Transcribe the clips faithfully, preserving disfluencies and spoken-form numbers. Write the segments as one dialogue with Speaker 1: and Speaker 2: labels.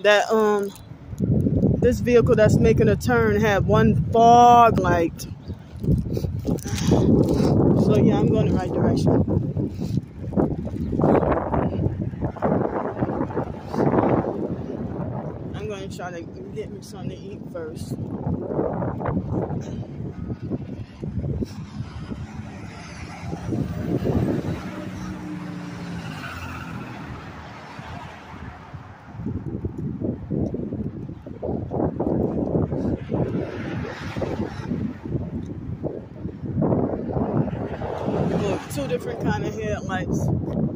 Speaker 1: that um this vehicle that's making a turn had one fog light. So yeah, I'm going the right direction. I'm going to try to get me something to eat first. Look, two different kind of headlights.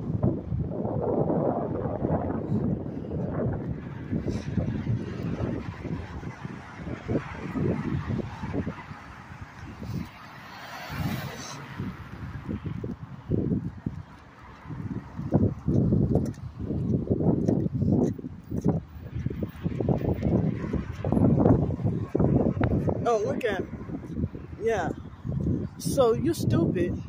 Speaker 1: Oh, look at it. Yeah. So you stupid.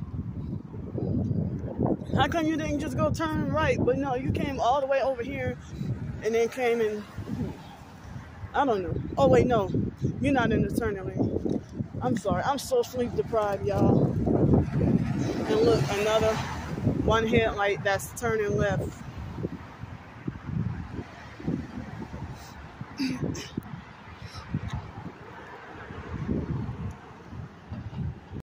Speaker 1: How come you didn't just go turn right? But no, you came all the way over here and then came in. I don't know. Oh, wait, no. You're not in the turning lane. I'm sorry. I'm so sleep deprived, y'all. And look, another one headlight that's turning left.